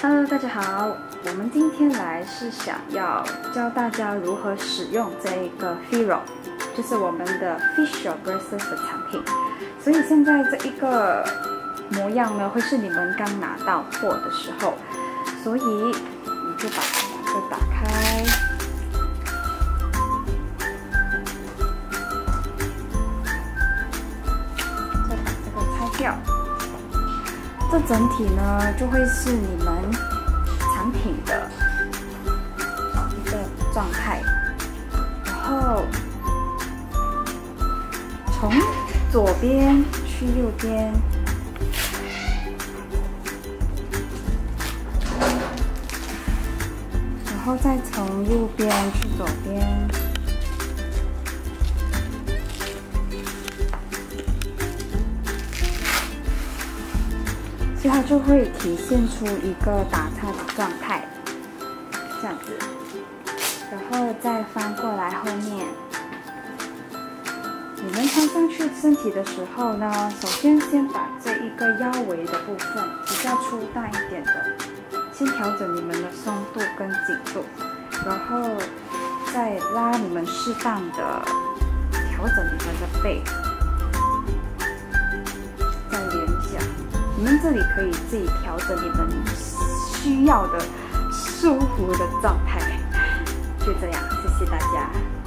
Hello， 大家好，我们今天来是想要教大家如何使用这一个 Firo， 就是我们的 Facial Braces 的产品。所以现在这一个模样呢，会是你们刚拿到货的时候，所以你就把这个打开，再把这个拆掉。这整体呢，就会是你们产品的一个状态。然后从左边去右边，然后再从右边去左边。所以它就会体现出一个打叉的状态，这样子，然后再翻过来后面。你们穿上去身体的时候呢，首先把这一个腰围的部分比较粗大一点的，先调整你们的松度跟紧度，然后再拉你们适当的调整你们的背。你们这里可以自己调整你们需要的舒服的状态，就这样，谢谢大家。